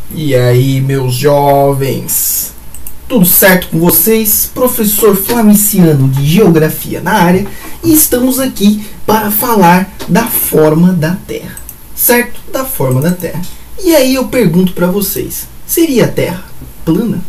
E aí, meus jovens, tudo certo com vocês? Professor Flamiciano de Geografia na área, e estamos aqui para falar da forma da Terra, certo? Da forma da Terra. E aí eu pergunto para vocês, seria a Terra plana?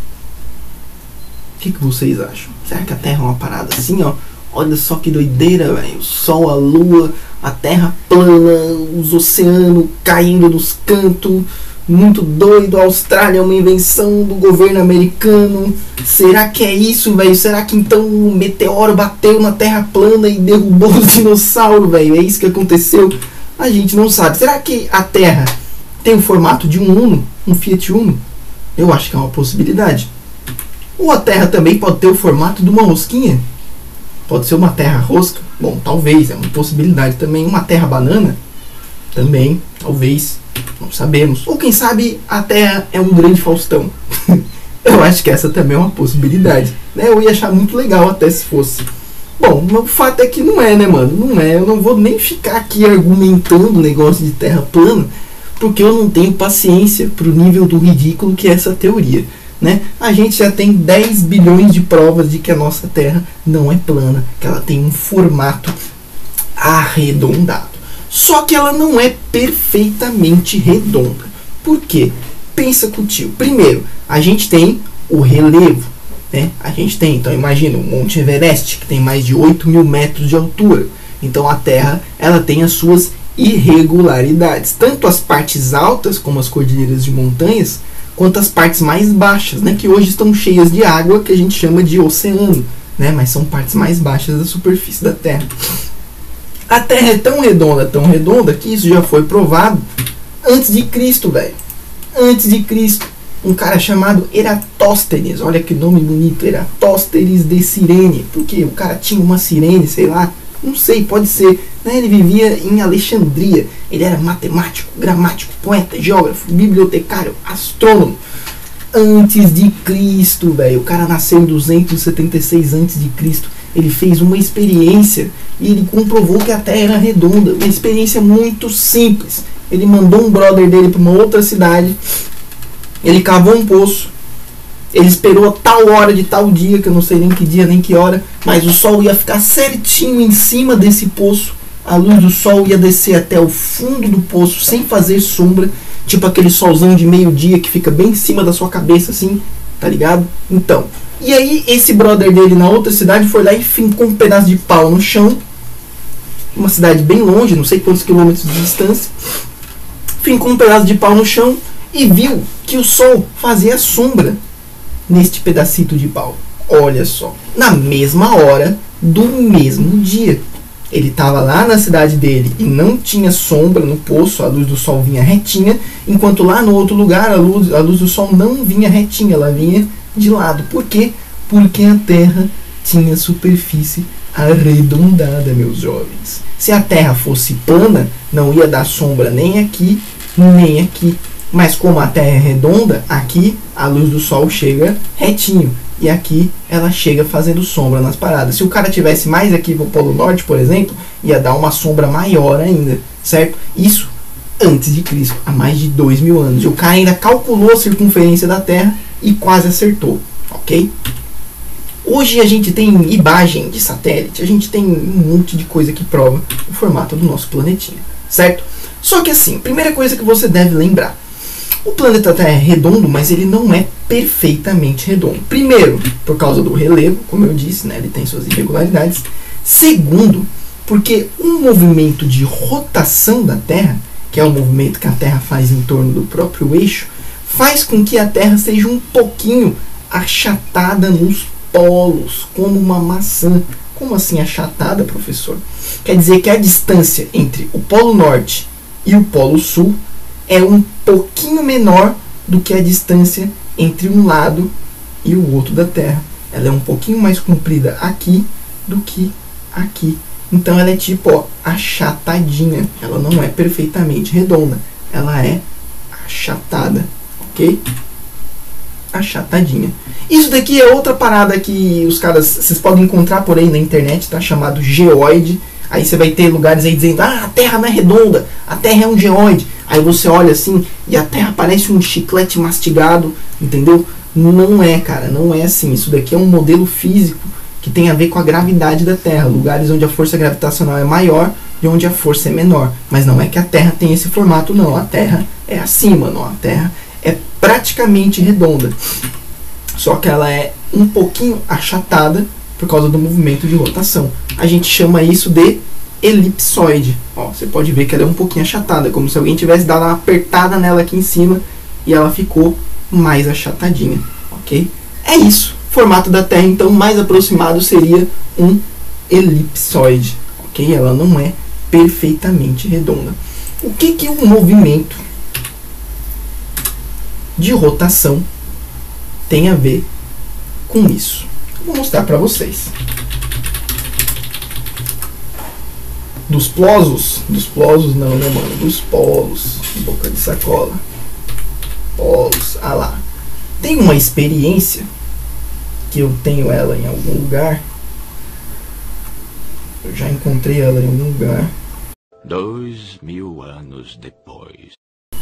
O que vocês acham? Será que a Terra é uma parada assim, ó? Olha só que doideira, velho. O Sol, a Lua, a Terra plana, os oceanos caindo nos cantos. Muito doido, a Austrália é uma invenção do governo americano. Será que é isso, velho? Será que então um meteoro bateu na Terra plana e derrubou os dinossauros, velho? É isso que aconteceu? A gente não sabe. Será que a Terra tem o formato de um Uno? Um Fiat Uno? Eu acho que é uma possibilidade. Ou a Terra também pode ter o formato de uma rosquinha? Pode ser uma Terra rosca? Bom, talvez, é uma possibilidade também. Uma Terra banana? Também, talvez. Não sabemos. Ou quem sabe a Terra é um grande Faustão. Eu acho que essa também é uma possibilidade, né? Eu ia achar muito legal até se fosse. Bom, o fato é que não é, né, mano? Não é. Eu não vou nem ficar aqui argumentando o negócio de Terra plana, porque eu não tenho paciência pro nível do ridículo que é essa teoria, né? A gente já tem 10 bilhões de provas de que a nossa Terra não é plana, que ela tem um formato arredondado. Só que ela não é perfeitamente redonda. Por quê? Pensa contigo. Primeiro, a gente tem o relevo, né? A gente tem, então imagina o Monte Everest, que tem mais de 8 mil metros de altura. Então a Terra, ela tem as suas irregularidades. Tanto as partes altas, como as cordilheiras de montanhas, quanto as partes mais baixas, né? Que hoje estão cheias de água, que a gente chama de oceano, né? Mas são partes mais baixas da superfície da Terra. A Terra é tão redonda, que isso já foi provado antes de Cristo, velho. Antes de Cristo. Um cara chamado Eratóstenes, olha que nome bonito, Eratóstenes de Cirene. Porque o cara tinha uma sirene, sei lá, não sei, pode ser. Né? Ele vivia em Alexandria. Ele era matemático, gramático, poeta, geógrafo, bibliotecário, astrônomo. Antes de Cristo, velho. O cara nasceu em 276 antes de Cristo. Ele fez uma experiência e ele comprovou que a Terra era redonda. Uma experiência muito simples. Ele mandou um brother dele para uma outra cidade. Ele cavou um poço. Ele esperou tal hora de tal dia, que eu não sei nem que dia nem que hora, mas o sol ia ficar certinho em cima desse poço. A luz do sol ia descer até o fundo do poço sem fazer sombra. Tipo aquele solzão de meio-dia que fica bem em cima da sua cabeça assim, tá ligado? Então, e aí esse brother dele na outra cidade foi lá e fincou um pedaço de pau no chão. Uma cidade bem longe, não sei quantos quilômetros de distância. Fincou um pedaço de pau no chão e viu que o sol fazia sombra neste pedacito de pau. Olha só, na mesma hora do mesmo dia. Ele estava lá na cidade dele e não tinha sombra no poço, a luz do sol vinha retinha, enquanto lá no outro lugar a luz do sol não vinha retinha, ela vinha de lado. Por quê? Porque a Terra tinha superfície arredondada, meus jovens. Se a Terra fosse plana, não ia dar sombra nem aqui, nem aqui. Mas como a Terra é redonda, aqui a luz do sol chega retinho. E aqui ela chega fazendo sombra nas paradas. Se o cara tivesse mais aqui pro Polo Norte, por exemplo, ia dar uma sombra maior ainda, certo? Isso antes de Cristo, há mais de 2.000 anos. E o cara ainda calculou a circunferência da Terra e quase acertou, ok? Hoje a gente tem imagem de satélite, a gente tem um monte de coisa que prova o formato do nosso planetinha, certo? Só que assim, primeira coisa que você deve lembrar. O planeta Terra é redondo, mas ele não é perfeitamente redondo. Primeiro, por causa do relevo, como eu disse, né, ele tem suas irregularidades. Segundo, porque um movimento de rotação da Terra, que é o movimento que a Terra faz em torno do próprio eixo, faz com que a Terra seja um pouquinho achatada nos polos, como uma maçã. Como assim achatada, professor? Quer dizer que a distância entre o Polo Norte e o Polo Sul é um pouquinho menor do que a distância entre um lado e o outro da Terra. Ela é um pouquinho mais comprida aqui do que aqui. Então ela é tipo, ó, achatadinha. Ela não é perfeitamente redonda. Ela é achatada, ok? Achatadinha. Isso daqui é outra parada que os caras, vocês podem encontrar por aí na internet, tá? Chamado geoide. Aí você vai ter lugares aí dizendo, ah, a Terra não é redonda, a Terra é um geoide. Aí você olha assim e a Terra parece um chiclete mastigado, entendeu? Não é, cara, não é assim. Isso daqui é um modelo físico que tem a ver com a gravidade da Terra. Lugares onde a força gravitacional é maior e onde a força é menor. Mas não é que a Terra tem esse formato, não. A Terra é assim, mano. A Terra é praticamente redonda. Só que ela é um pouquinho achatada por causa do movimento de rotação. A gente chama isso de elipsoide. Ó, você pode ver que ela é um pouquinho achatada, como se alguém tivesse dado uma apertada nela aqui em cima e ela ficou mais achatadinha, ok? É isso. O formato da Terra, então, mais aproximado seria um elipsoide, ok? Ela não é perfeitamente redonda. O que que o movimento de rotação tem a ver com isso? Vou mostrar para vocês. Dos polos não, né, mano? Dos polos, boca de sacola. Polos, ah lá. Tem uma experiência que eu tenho ela em algum lugar. Eu já encontrei ela em algum lugar. 2000 anos depois.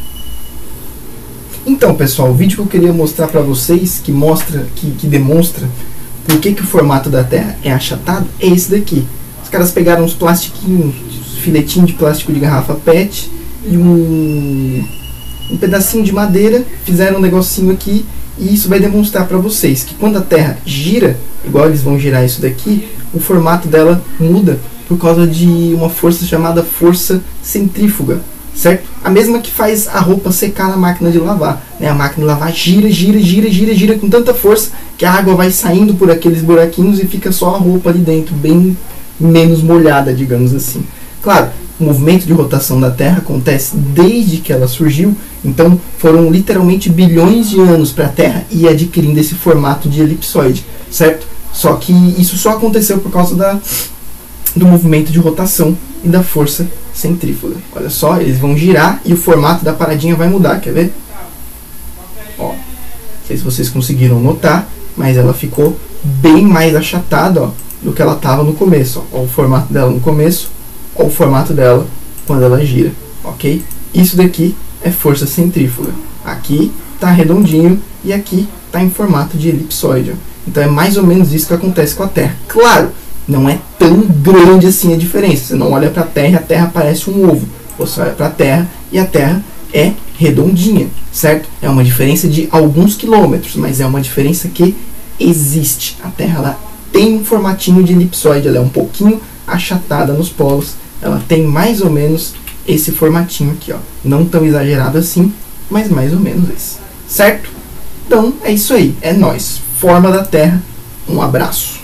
Então, pessoal, o vídeo que eu queria mostrar para vocês, que mostra, que demonstra por que o formato da Terra é achatado, é esse daqui. Os caras pegaram uns plastiquinhos, filetinho de plástico de garrafa PET e um pedacinho de madeira, fizeram um negocinho aqui, e isso vai demonstrar para vocês que quando a Terra gira, igual eles vão girar isso daqui, o formato dela muda por causa de uma força chamada força centrífuga, certo? A mesma que faz a roupa secar na máquina de lavar, né? A máquina de lavar gira com tanta força que a água vai saindo por aqueles buraquinhos e fica só a roupa ali dentro, bem menos molhada, digamos assim. Claro, o movimento de rotação da Terra acontece desde que ela surgiu, então foram literalmente bilhões de anos para a Terra ir adquirindo esse formato de elipsoide, certo? Só que isso só aconteceu por causa do movimento de rotação e da força centrífuga. Olha só, eles vão girar e o formato da paradinha vai mudar, quer ver? Ó, não sei se vocês conseguiram notar, mas ela ficou bem mais achatada, ó, do que ela estava no começo. Ó, o formato dela no começo, ó, o formato dela quando ela gira, ok? Isso daqui é força centrífuga. Aqui está redondinho e aqui está em formato de elipsoide. Ó. Então é mais ou menos isso que acontece com a Terra. Claro, não é tão grande assim a diferença. Você não olha para a Terra e a Terra parece um ovo. Você olha para a Terra e a Terra é redondinha, certo? É uma diferença de alguns quilômetros, mas é uma diferença que existe. A Terra ela tem um formatinho de elipsoide, ela é um pouquinho achatada nos polos, ela tem mais ou menos esse formatinho aqui, ó. Não tão exagerado assim, mas mais ou menos esse, certo? Então é isso aí, é nóis. Forma da Terra, um abraço.